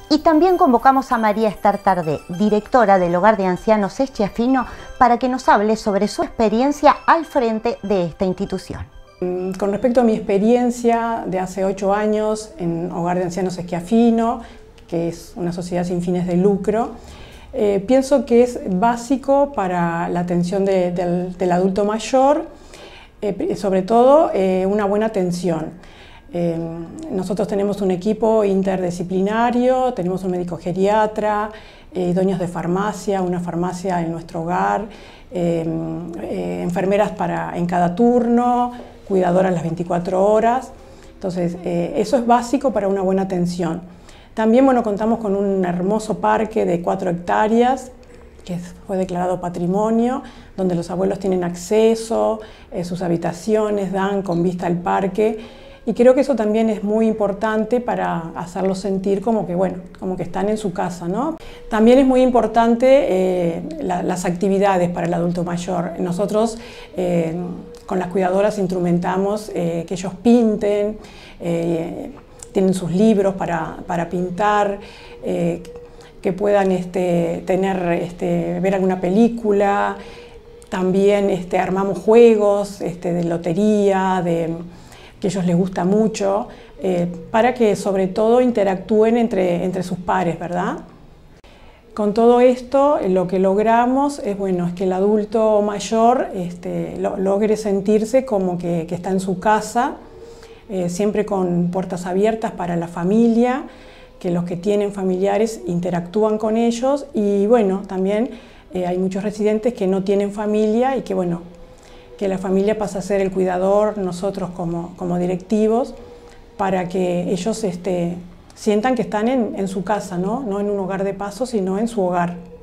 Y también convocamos a María Esther Tardé, directora del Hogar de Ancianos Schiaffino, para que nos hable sobre su experiencia al frente de esta institución. Con respecto a mi experiencia de hace 8 años en Hogar de Ancianos Schiaffino, que es una sociedad sin fines de lucro, pienso que es básico para la atención del adulto mayor, sobre todo una buena atención. Nosotros tenemos un equipo interdisciplinario, tenemos un médico geriatra, dueños de farmacia, una farmacia en nuestro hogar, enfermeras en cada turno, cuidadoras las 24 horas. Entonces, eso es básico para una buena atención. También, bueno, contamos con un hermoso parque de 4 hectáreas, que fue declarado patrimonio, donde los abuelos tienen acceso, sus habitaciones dan con vista al parque. Y creo que eso también es muy importante para hacerlos sentir como que, bueno, como que están en su casa, ¿no? También es muy importante las actividades para el adulto mayor. Nosotros con las cuidadoras instrumentamos que ellos pinten, tienen sus libros para pintar, que puedan ver alguna película. También armamos juegos de lotería, que a ellos les gusta mucho, para que sobre todo interactúen entre sus pares, ¿verdad? Con todo esto, lo que logramos es que el adulto mayor logre sentirse como que está en su casa, siempre con puertas abiertas para la familia, que los que tienen familiares interactúan con ellos y bueno, también hay muchos residentes que no tienen familia y que la familia pasa a ser el cuidador, nosotros como directivos, para que ellos sientan que están en su casa, ¿no? No en un hogar de paso, sino en su hogar.